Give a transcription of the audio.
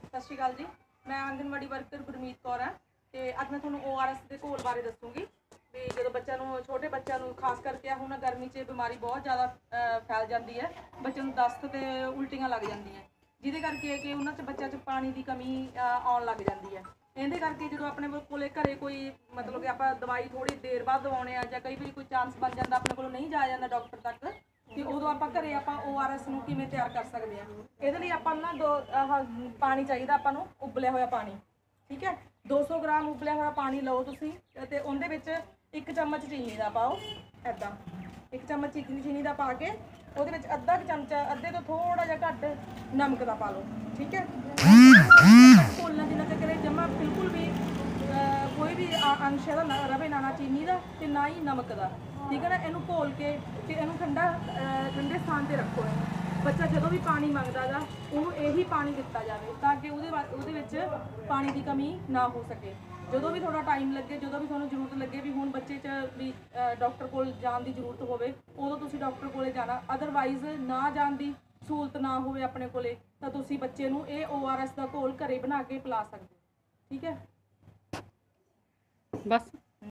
ਸਤਿ ਸ਼੍ਰੀ ਅਕਾਲ ਜੀ। ਮੈਂ ਆਂਗਨਵਾੜੀ ਵਰਕਰ ਗੁਰਮੀਤ ਕੌਰ ਹਾਂ ਤੇ ਅੱਜ ਮੈਂ ਤੁਹਾਨੂੰ ORS ਦੇ ਘੋਲ ਬਾਰੇ ਦੱਸੂਗੀ ਵੀ ਜਦੋਂ ਬੱਚਿਆਂ ਨੂੰ ਛੋਟੇ ਬੱਚਿਆਂ ਨੂੰ ਖਾਸ ਕਰਕੇ ਹੁਣ ਗਰਮੀ 'ਚ ਬਿਮਾਰੀ ਬਹੁਤ ਜ਼ਿਆਦਾ ਫੈਲ ਜਾਂਦੀ ਹੈ। ਬੱਚਿਆਂ ਨੂੰ ਦਸਤ ਤੇ ਉਲਟੀਆਂ ਲੱਗ ਜਾਂਦੀਆਂ ਜਿਹਦੇ ਕਰਕੇ ਕਿ ਉਹਨਾਂ 'ਚ ਬੱਚਿਆਂ 'ਚ ਪਾਣੀ ਦੀ ਕਮੀ ਆਉਣ ਲੱਗ ਜਾਂਦੀ ਹੈ। ਇਹਦੇ ਕਰਕੇ ਜਦੋਂ ਆਪਣੇ ਕੋਲੇ ਘਰੇ ਕੋਈ ਮਤਲਬ ਕਿ ਆਪਾਂ ਦਵਾਈ ਥੋੜੀ ਦੇਰ ਬਾਅਦ ਦਵਾਉਣੇ ਆ ਜਾਂ ਕਈ ਵਾਰੀ ਕੋਈ ਚਾਂਸ ਬਣ ਜਾਂਦਾ ਆਪਣੇ ਕੋਲੋਂ ਨਹੀਂ ਜਾਇਆ ਜਾਂਦਾ ਡਾਕਟਰ ਤੱਕ ਤੇ ਉਦੋਂ ਆਪਾਂ ਘਰੇ ਆਪਾਂ ORS ਨੂੰ ਕਿਵੇਂ ਤਿਆਰ ਕਰ ਸਕਦੇ ਹਾਂ। ਇਹਦੇ ਲਈ ਆਪਾਂ ਨੂੰ ਨਾ ਪਾਣੀ ਚਾਹੀਦਾ ਆਪਾਂ ਨੂੰ ਉਬਲਿਆ ਹੋਇਆ ਪਾਣੀ, ਠੀਕ ਹੈ। 200 ਗ੍ਰਾਮ ਉਬਲਿਆ ਹੋਇਆ ਪਾਣੀ ਲਓ ਤੁਸੀਂ ਤੇ ਉਹਦੇ ਵਿੱਚ 1 ਚਮਚ ਚੀਨੀ ਦਾ ਪਾਓ, ਇੱਦਾਂ 1 ਚਮਚ ਚੀਨੀ ਦਾ ਪਾ ਕੇ ਉਹਦੇ ਵਿੱਚ ਅੱਧਾ ਚਮਚਾ, ਅੱਧੇ ਤੋਂ ਥੋੜਾ ਜਿਹਾ ਘੱਟ ਨਮਕ ਦਾ ਪਾ ਲਓ, ਠੀਕ ਹੈ। ਘੋਲਣਾ ਜਿੰਨਾ ਤੱਕ ਜਮਾ ਬਿਲਕੁਲ ਵੀ ਕੋਈ ਵੀ ਅੰਸ਼ ਇਹਦਾ ਨਾ ਰਵੇ, ਨਾ ਚੀਨੀ ਦਾ ਤੇ ਨਾ ਹੀ ਨਮਕ ਦਾ, ਠੀਕ ਹੈ ਨਾ। ਇਹਨੂੰ ਘੋਲ ਕੇ ਤੇ ਇਹਨੂੰ ਠੰਡੇ ਸਥਾਨ ਤੇ ਰੱਖੋ। ਇਹਨੂੰ ਬੱਚਾ ਜਦੋਂ ਵੀ ਪਾਣੀ ਮੰਗਦਾ ਗਾ ਉਹਨੂੰ ਇਹੀ ਪਾਣੀ ਦਿੱਤਾ ਜਾਵੇ ਤਾਂ ਕਿ ਉਹਦੇ ਵਿੱਚ ਪਾਣੀ ਦੀ ਕਮੀ ਨਾ ਹੋ ਸਕੇ। ਜਦੋਂ ਵੀ ਥੋੜਾ ਟਾਈਮ ਲੱਗੇ, ਜਦੋਂ ਵੀ ਤੁਹਾਨੂੰ ਜ਼ਰੂਰਤ ਲੱਗੇ ਵੀ ਹੁਣ ਬੱਚੇ 'ਚ ਵੀ ਡਾਕਟਰ ਕੋਲ ਜਾਣ ਦੀ ਜ਼ਰੂਰਤ ਹੋਵੇ, ਉਦੋਂ ਤੁਸੀਂ ਡਾਕਟਰ ਕੋਲੇ ਜਾਣਾ। ਅਦਰਵਾਈਜ਼ ਨਾ ਜਾਣ ਦੀ ਸਹੂਲਤ ਨਾ ਹੋਵੇ ਆਪਣੇ ਕੋਲੇ ਤਾਂ ਤੁਸੀਂ ਬੱਚੇ ਨੂੰ ਇਹ ORS ਦਾ ਘੋਲ ਘਰੇ ਬਣਾ ਕੇ ਪਿਲਾ ਸਕਦੇ ਹੋ, ਠੀਕ ਹੈ। ਬਸ।